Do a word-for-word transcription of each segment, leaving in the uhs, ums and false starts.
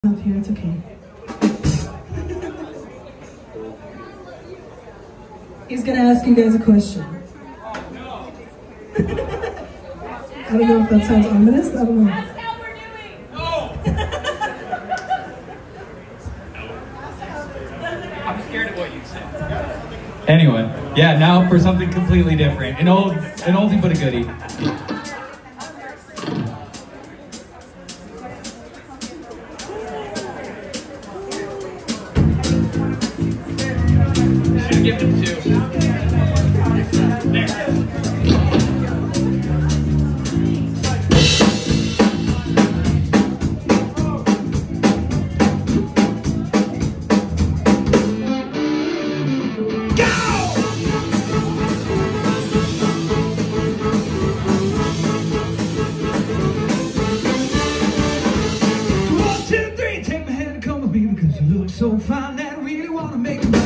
Up here, it's okay. He's gonna ask you guys a question. I don't know if that sounds ominous, I don't know. That's how we're doing! No! I'm scared of what you said. Anyway, yeah, now for something completely different. An old, an oldie but a goodie. Should've given him two. There. So fine that I really wanna make it mine. I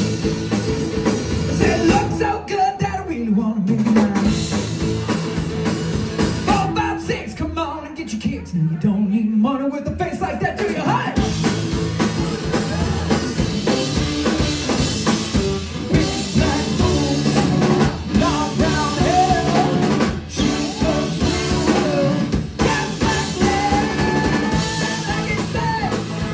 said, look so good that I really wanna make it mine. Four, five, six, come on and get your kicks. Now you don't need money with a face like that, do you? Hey! Big black boots, long brown hair, she's so sweet, got black hair, like it said.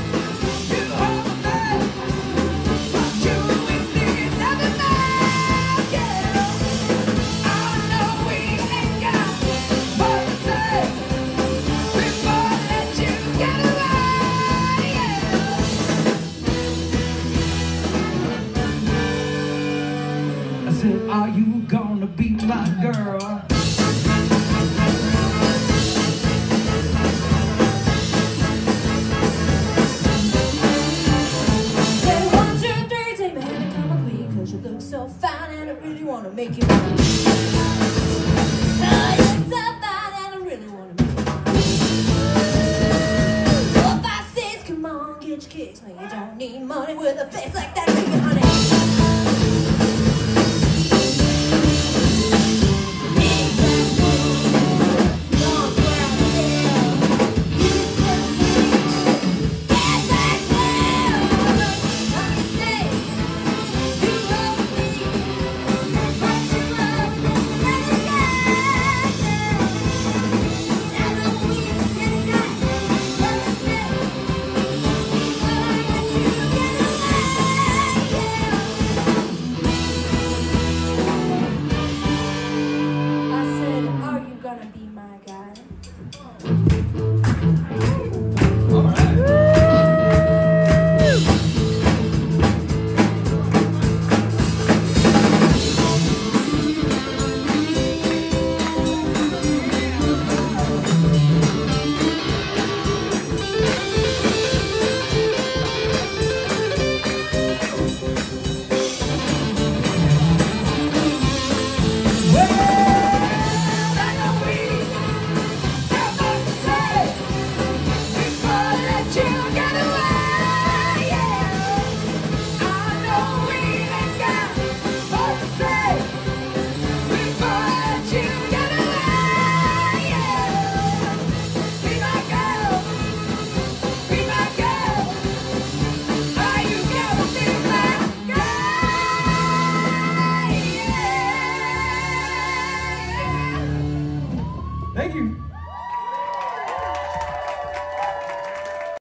Are you gonna be my girl? Say one, two, three, take my hand and come up with me, 'cause you look so fine and I really wanna make you mine. Oh, you look so fine and I really wanna make you mine. Four, five, six, come on, get your kicks. Now you don't need money with a face like that, do you?